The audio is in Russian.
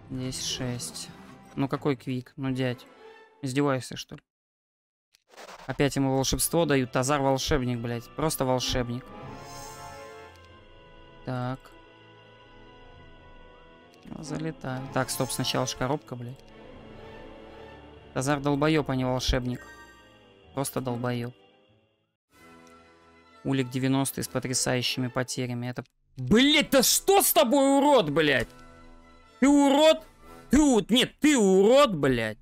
Здесь 6. Ну какой квик? Ну, дядь. Издеваешься, что ли? Опять ему волшебство дают. Тазар волшебник, блядь. Просто волшебник. Так. Залетаю. Так, стоп, сначала ж коробка, блядь. Тазар долбоёб, а не волшебник. Просто долбоёб. Улик 90 с потрясающими потерями. Это... Блядь, да что с тобой, урод, блядь? Ты урод? Ты... Нет, ты урод, блядь.